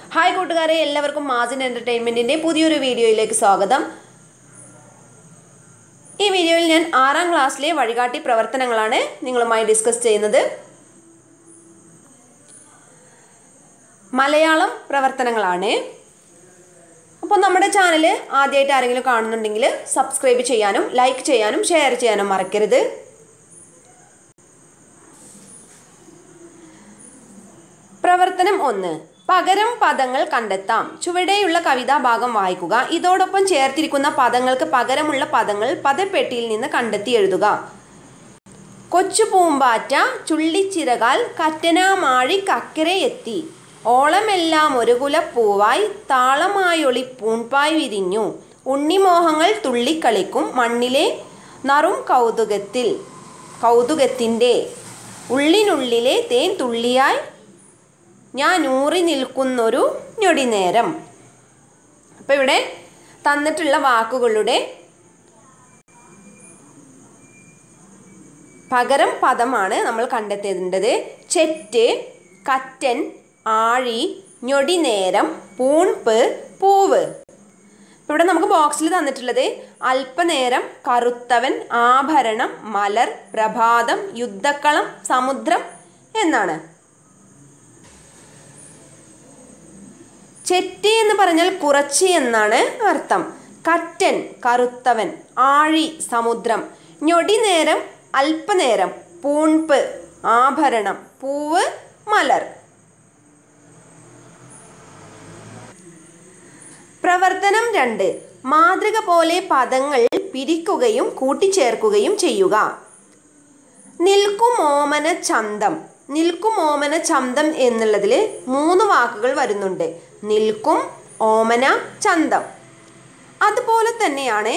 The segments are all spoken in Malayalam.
ഹായ് കൂട്ടുകാരെ, എല്ലാവർക്കും മാസിൻ എൻ്റർടൈൻമെൻറ്റിൻ്റെ പുതിയൊരു വീഡിയോയിലേക്ക് സ്വാഗതം. ഈ വീഡിയോയിൽ ഞാൻ 6ാം ക്ലാസ്സിലെ വഴികാട്ടി പ്രവർത്തനങ്ങളാണ് നിങ്ങളുമായി ഡിസ്കസ് ചെയ്യുന്നത്. മലയാളം പ്രവർത്തനങ്ങളാണ്. അപ്പോൾ നമ്മുടെ ചാനൽ ആദ്യമായിട്ട് ആരെങ്കിലും കാണുന്നുണ്ടെങ്കിൽ സബ്സ്ക്രൈബ് ചെയ്യാനും ലൈക്ക് ചെയ്യാനും ഷെയർ ചെയ്യാനും മറക്കരുത്. പ്രവർത്തനം 1. പകരം പദങ്ങൾ കണ്ടെത്താം. ചുവടെയുള്ള കവിതാഭാഗം വായിക്കുക. ഇതോടൊപ്പം ചേർത്തിരിക്കുന്ന പദങ്ങൾക്ക് പകരമുള്ള പദങ്ങൾ പദപ്പെട്ടിയിൽ നിന്ന് കണ്ടെത്തി എഴുതുക. കൊച്ചു പൂമ്പാറ്റ ചുള്ളിച്ചിറകാൽ കറ്റനാമാഴി കക്കരെ എത്തി. ഓളമെല്ലാം ഒരു കുലപ്പൂവായി താളമായൊളി പൂൺപായ് വിരിഞ്ഞു. ഉണ്ണിമോഹങ്ങൾ തുള്ളിക്കളിക്കും മണ്ണിലെ നറും കൗതുകത്തിൻ്റെ ഉള്ളിനുള്ളിലെ തേൻ തുള്ളിയായി ഞാൻ ഊറി നിൽക്കുന്നൊരു ഞൊടി നേരം. അപ്പോൾ ഇവിടെ തന്നിട്ടുള്ള വാക്കുകളുടെ പകരം പദമാണ് നമ്മൾ കണ്ടെത്തേണ്ടത്. ചെറ്റ്, കറ്റൻ, ആഴി, ഞൊടി നേരം, പൂൺപ്, പൂവ്. ഇവിടെ നമുക്ക് ബോക്സിൽ തന്നിട്ടുള്ളത് അല്പനേരം, കറുത്തവൻ, ആഭരണം, മലർ, പ്രഭാതം, യുദ്ധക്കളം, സമുദ്രം എന്നാണ്. ചെറ്റ് എന്ന് പറഞ്ഞാൽ കുറച്ച് എന്നാണ് അർത്ഥം. കറ്റൻ കറുത്തവൻ, ആഴി സമുദ്രം, ഞൊടി നേരം അല്പനേരം, പൂൺപ് ആഭരണം, പൂവ് മലർ. പ്രവർത്തനം 2. മാതൃക പോലെ പദങ്ങൾ പിരിക്കുകയും കൂട്ടിച്ചേർക്കുകയും ചെയ്യുക. നിൽക്കുമോമന ചന്തം. നിൽക്കുമോമന ചന്തം എന്നുള്ളതിൽ 3 വാക്കുകൾ വരുന്നുണ്ട്. നിൽക്കും, ഓമന, ചന്തം. അതുപോലെ തന്നെയാണ്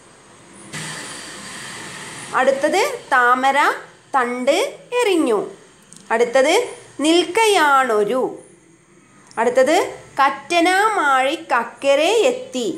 അടുത്തത് താമര തണ്ട് എറിഞ്ഞു. അടുത്തത് നിൽക്കയാണൊരു. അടുത്തത് കറ്റനാമാഴി കക്കരെ എത്തി.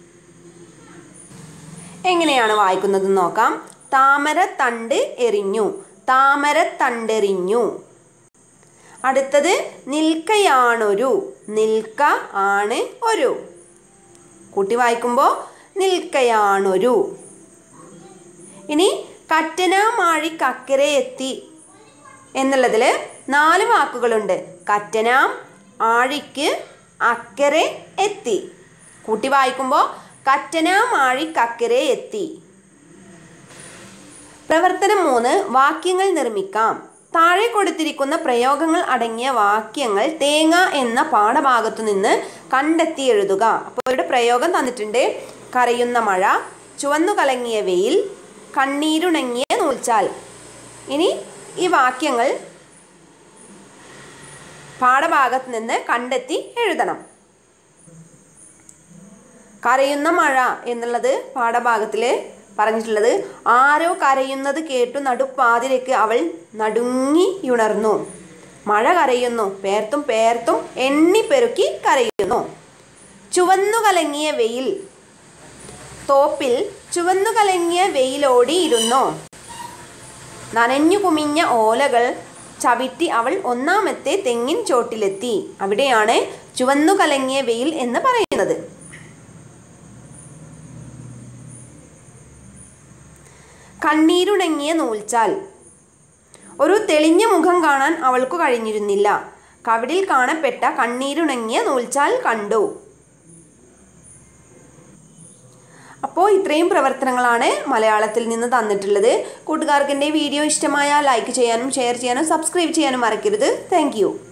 എങ്ങനെയാണ് വായിക്കുന്നത് നോക്കാം. താമര തണ്ട് എറിഞ്ഞു, താമര തണ്ടെറിഞ്ഞു. അടുത്തത് നിൽക്കയാണൊരു, നിൽക്ക ആണ് ഒരു. കൂട്ടി വായിക്കുമ്പോൾ നിൽക്കയാണൊരു. ഇനി കറ്റനാമാഴി കക്കരെ എത്തി എന്നുള്ളതിൽ 4 വാക്കുകളുണ്ട്. കറ്റനാം, ആഴിക്ക്, അക്കരെ, എത്തി. കൂട്ടി വായിക്കുമ്പോൾ കറ്റനാമാഴി കക്കരെ എത്തി. പ്രവർത്തനം 3. വാക്യങ്ങൾ നിർമ്മിക്കാം. താഴെ കൊടുത്തിരിക്കുന്ന പ്രയോഗങ്ങൾ അടങ്ങിയ വാക്യങ്ങൾ തേങ്ങ എന്ന പാഠഭാഗത്തു നിന്ന് കണ്ടെത്തി എഴുതുക. അപ്പോൾ ഇവിടെ പ്രയോഗം തന്നിട്ടുണ്ട്. കരയുന്ന മഴ, ചുവന്നു കലങ്ങിയ വെയിൽ, കണ്ണീരുണങ്ങിയ നൂൽച്ചാൽ. ഇനി ഈ വാക്യങ്ങൾ പാഠഭാഗത്ത് നിന്ന് കണ്ടെത്തി എഴുതണം. കരയുന്ന മഴ എന്നുള്ളത് പാഠഭാഗത്തിൽ പറഞ്ഞിട്ടുള്ളത്, ആരോ കരയുന്നത് കേട്ടു നടുപ്പാതിരയ്ക്ക് അവൾ നടുങ്ങിയുണർന്നു. മഴ കരയുന്നു, പേർത്തും പേർത്തും എണ്ണിപ്പെരുക്കി കരയുന്നു. ചുവന്നു കലങ്ങിയ വെയിൽ. തോപ്പിൽ ചുവന്നു കലങ്ങിയ വെയിലോടിയിരുന്നു. നനഞ്ഞു കുമിഞ്ഞ ഓലകൾ ചവിട്ടി അവൾ 1ാമത്തെ തെങ്ങിൻ ചോട്ടിലെത്തി. അവിടെയാണ് ചുവന്നു കലങ്ങിയ വെയിൽ എന്ന് പറയുന്നത്. കണ്ണീരുണങ്ങിയ നൂൽച്ചാൽ. ഒരു തെളിഞ്ഞ മുഖം കാണാൻ അവൾക്ക് കഴിഞ്ഞിരുന്നില്ല. കവിടിൽ കാണപ്പെട്ട കണ്ണീരുണങ്ങിയ നൂൽച്ചാൽ കണ്ടു. അപ്പോൾ ഇത്രയും പ്രവർത്തനങ്ങളാണ് മലയാളത്തിൽ നിന്ന് തന്നിട്ടുള്ളത്. കൂട്ടുകാർക്ക് എൻ്റെ വീഡിയോ ഇഷ്ടമായാൽ ലൈക്ക് ചെയ്യാനും ഷെയർ ചെയ്യാനും സബ്സ്ക്രൈബ് ചെയ്യാനും മറക്കരുത്. Thank U.